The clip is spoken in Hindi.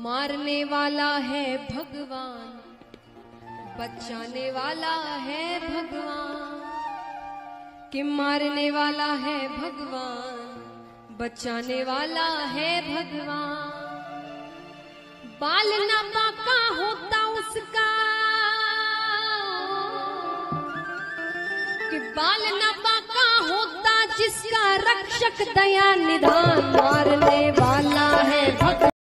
मारने वाला है भगवान, बचाने वाला है भगवान। कि मारने वाला है भगवान, बचाने वाला है भगवान। बाल ना बाका होता उसका, कि बाल ना बाका होता जिसका रक्षक दया निधान। मारने वाला है भगवान।